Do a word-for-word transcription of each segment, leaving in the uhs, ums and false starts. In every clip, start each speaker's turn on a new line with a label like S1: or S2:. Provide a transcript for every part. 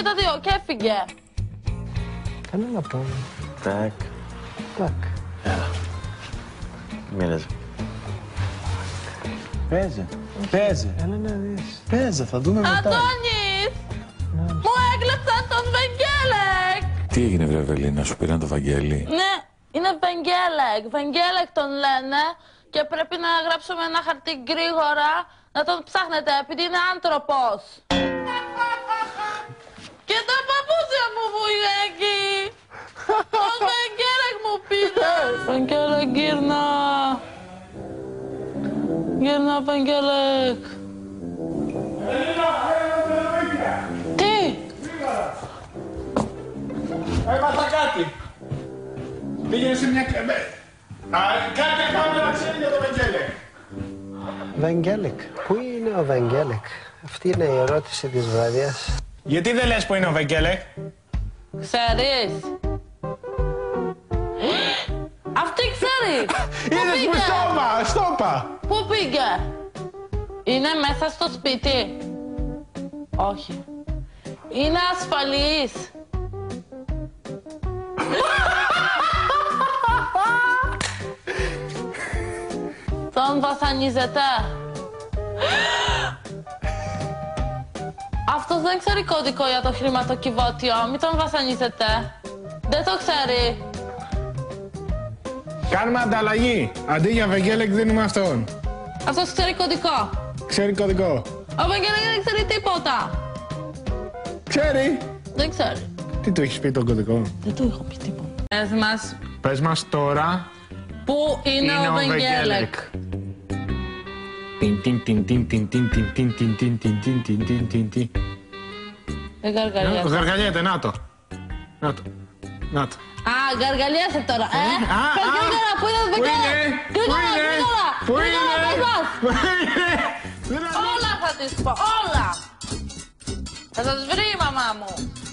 S1: τα δύο και έφυγε.
S2: Κανένα πόνο.
S3: Τάκ.
S2: Τάκ.
S3: Έλα. Μίλαζε.
S4: Παίζε. Παίζε.
S2: Έλα να δεις.
S4: Παίζε, θα δούμε μετά.
S1: Αντώνης! Μου έκλεψαν τον Βαγγέλεκ!
S5: Τι έγινε, βρε Ευελίνα, σου πήραν το Βαγγέλη?
S1: Ναι, είναι Βαγγέλεκ. Βαγγέλεκ τον λένε και πρέπει να γράψουμε ένα χαρτί γρήγορα να τον ψάχνετε επειδή είναι άνθρωπος. Και τα παπούτσια μου που είναι εκεί. Τον Βαγγέλεκ μου πήρε. Βαγγέλεκ, γύρνα. Γύρνα, Βαγγέλεκ. Τι?
S4: Έμαθα κάτι. Πήγαινε σε μια... Κάτι πάμε να ξέρει για το Βαγγέλεκ.
S2: Βαγγέλεκ. Πού είναι ο Βαγγέλεκ? Αυτή είναι η ερώτηση της βραδιάς.
S4: Γιατί δεν λες που είναι ο Βαγγέλεκ?
S1: Ξέρεις. Αυτή ξέρει.
S4: Είδες που στόπα, στόπα.
S1: Πού πήγε? Είναι μέσα στο σπίτι. Όχι. Είναι ασφαλής. Τον βασανίζετε. Αυτός δεν ξέρει κωδικό για το χρηματοκιβώτιο. Μην τον βασανίζετε. Δεν το ξέρει.
S4: Κάνουμε ανταλλαγή. Αντί για Βαγγέλεκ δίνουμε αυτόν.
S1: Αυτός ξέρει κωδικό.
S4: Ξέρει κωδικό.
S1: Ο Βαγγέλεκ δεν ξέρει τίποτα.
S4: Ξέρει.
S1: Δεν ξέρει.
S4: Τι του έχεις πει τον κωδικό?
S1: Δεν του έχω πει τίποτα. Πες μας.
S4: Πες μας τώρα.
S1: Πού είναι,
S4: Είναι
S1: ο
S4: ο
S1: Βαγγέλεκ?
S4: Τιν τιν τιν τιν τιν τιν τιν τιν τιν τιν τιν τιν τιν τιν τιν τιν.
S1: Δεν γαργαλιάσαι.
S4: Γαργαλιέται, να το. Να το. Να το.
S1: Α, γαργαλιάσαι τώρα, ε!
S4: Α,
S1: Πες
S4: α,
S1: γρήγορα, πού είναι ο
S4: Πού είναι?
S1: Βαγγέλεκ?
S4: Πού
S1: Γρήγορα,
S4: είναι?
S1: γρήγορα!
S4: Πού
S1: Γρήγορα,
S4: είναι?
S1: πες μας!
S4: Πού είναι? Δεν είναι.
S1: Όλα θα της πω, όλα! Θα σας βρει η μαμά μου.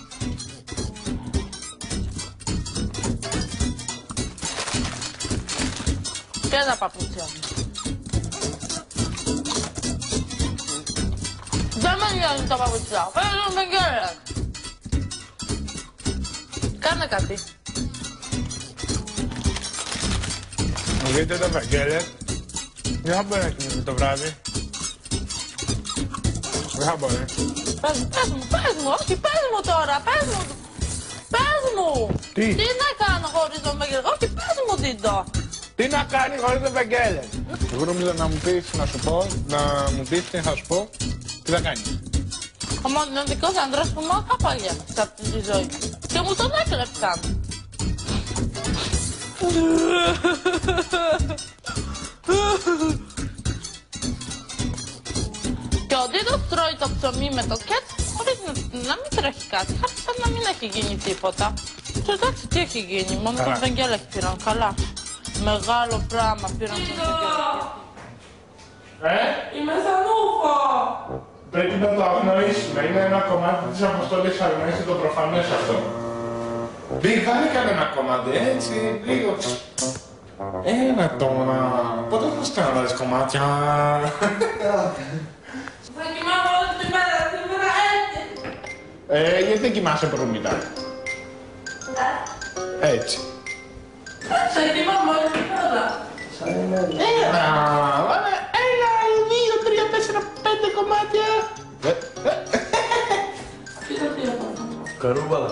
S1: Και τα παπούτσια μου. Δεν με νοιάζουν τα παπούτσια. Πες τον Βαγγέλεκ. Κάνε κάτι.
S4: Μου δείτε το Βαγγέλεκ. Δεν θα μπορεί να κοιμηθεί το βράδυ. Δεν θα μπορεί.
S1: Πες μου, πες μου, πες μου, όχι, πες μου τώρα, πες μου. Πες μου.
S4: Τι?
S1: Τι να κάνω χωρίς τον Βαγγέλεκ, όχι, πες μου τι το.
S4: Τι να κάνει χωρίς τον Βαγγέλεκ? Εγώ νόμιζα να μου πεις, να σου πω, να μου πεις τι θα σου πω. Τι θα κάνεις?
S1: Ο μοναδικός άντρας που μου άπαγε σε αυτή τη ζωή. Και μου τον έκλεψαν. Και ο Δίδος τρώει το ψωμί με το κέτ χωρίς να, να μην τρέχει κάτι. Σαν να μην έχει γίνει τίποτα. Και εντάξει, τι έχει γίνει, μόνο τον Βαγγέλεκ πήραν, καλά. Μεγάλο πράγμα πήραν τον Βαγγέλεκ.
S4: Ε?
S1: Είμαι σαν ούφο.
S4: Πρέπει να το αγνοήσουμε. Είναι ένα κομμάτι της αποστολής αγνοήσει το προφανές αυτό. Μπει, βάλει κανένα κομμάτι, έτσι, λίγο. Ένα τώρα. Πότε θα σου κάνω να δεις κομμάτια?
S1: Θα κοιμάμαι όλη τη μέρα, σήμερα έτσι.
S4: Ε, γιατί δεν κοιμάσαι προύμητα? Έτσι.
S1: Θα κοιμάμαι όλη τη μέρα.
S4: Έλα, βάλε ένα, δύο, τρία, τέσσερα, πέντε κομμάτια.
S1: Κοίτα τι έχω.
S3: Καρούμπαλα.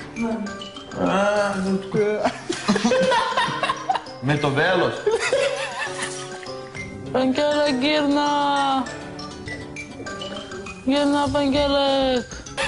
S3: Με το βέλος.
S1: Βαγγέλεκ, γύρνα. Γύρνα, Βαγγέλεκ.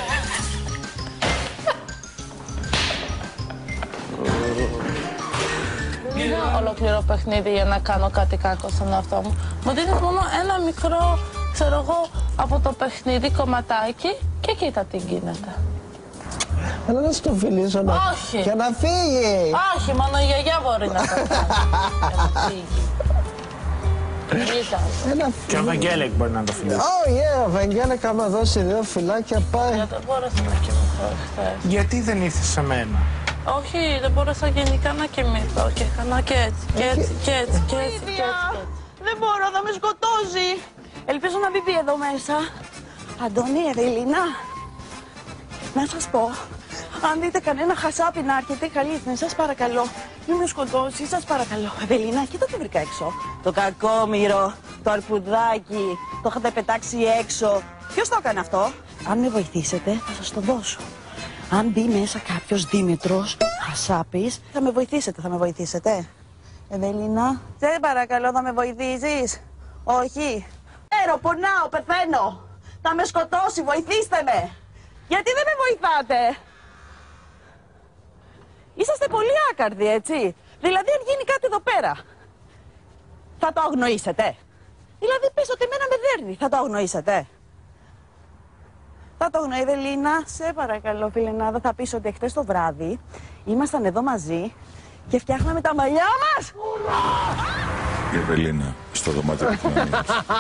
S1: Δεν είναι ολόκληρο παιχνίδι για να κάνω κάτι κακό στον εαυτό μου. Μου δίνεις μόνο ένα μικρό, ξέρω εγώ, από το παιχνίδι κομματάκι και κοίτα τι γίνεται.
S2: Έλα να στο φιλήσω να...
S1: Όχι.
S2: Για να φύγει.
S1: Όχι, μόνο η γιαγιά μπορεί να το κάνει. Για να φύγει. Κοίτα.
S2: Ένα
S4: Και ο Βαγγέλεκ μπορεί να το φιλήσει.
S2: Oh yeah, ο Βαγγέλεκ άμα δώσει δύο φυλάκια πάει.
S1: Δεν μπόρεσα να κοιμηθώ χθες.
S4: Γιατί δεν ήρθες σε μένα?
S1: Όχι, δεν μπόρεσα γενικά να κοιμηθώ και έκανα και έτσι, και έτσι, και έτσι, και έτσι, και έτσι.
S6: Δεν μπορώ, θα με σκοτώσει. Ελπίζω να μην μπει εδώ μέσα. Αντώνη, Ευελίνα. Να σας πω, αν δείτε κανένα χασάπι να έρχεται, καλήθνε, σας παρακαλώ. Μην με σκοτώσει, σας παρακαλώ. Ευελίνα, κοίτα τι βρήκα έξω. Το κακόμοιρο, το αρκουδάκι, το είχατε πετάξει έξω. Ποιος το έκανε αυτό? Αν με βοηθήσετε, θα σας το δώσω. Αν μπει μέσα κάποιος Δήμητρος, χασάπης, θα με βοηθήσετε, θα με βοηθήσετε. Ευελίνα, σε παρακαλώ, θα με βοηθήσεις? Όχι. Έρω, πονάω, πεθαίνω. Θα με σκοτώσει, βοηθήστε με. Γιατί δεν με βοηθάτε? Είσαστε πολύ άκαρδοι, έτσι. Δηλαδή, αν γίνει κάτι εδώ πέρα, θα το αγνοήσετε? Δηλαδή, πες ότι εμένα με δέρνει, θα το αγνοήσετε? Θα το αγνοεί, Ευελίνα, σε παρακαλώ, φιλενάδα, θα πεις ότι εχθές το βράδυ ήμασταν εδώ μαζί και φτιάχναμε τα μαλλιά μας.
S5: Η Ευελίνα, στο δωμάτιο επικοινωνίας.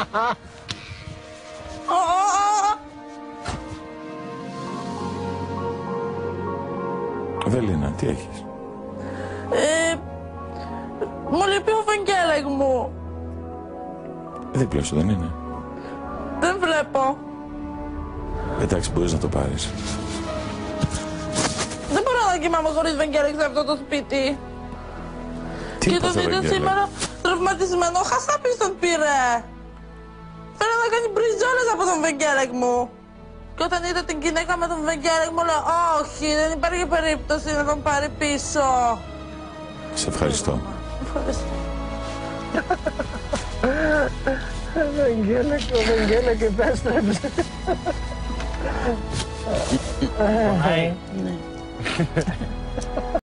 S5: Ευελίνα, τι έχεις?
S1: Ε, μου λείπει ο Βαγγέλεκ μου.
S5: Δίπλα σου δεν είναι?
S1: Δεν βλέπω.
S5: Εντάξει, μπορείς να το πάρεις.
S1: Δεν μπορώ να κοιμάμαι χωρίς Βαγγέλεκ σε αυτό το σπίτι.
S5: Τι
S1: Και το
S5: έπαθε,
S1: δείτε
S5: Βαγγέλη?
S1: σήμερα τραυματισμένο, χασάπης τον πήρε. Φέρε να κάνει μπριζόλες από τον Βαγγέλεκ μου. Και όταν είδα την γυναίκα με τον Βαγγέλεκ μου λέω όχι, δεν υπάρχει περίπτωση να τον πάρει πίσω.
S5: Σε ευχαριστώ.
S1: Ευχαριστώ.
S2: Βαγγέλεκ, ο Βαγγέλεκ επέστρεψε.
S4: Πονάει.
S1: Ναι.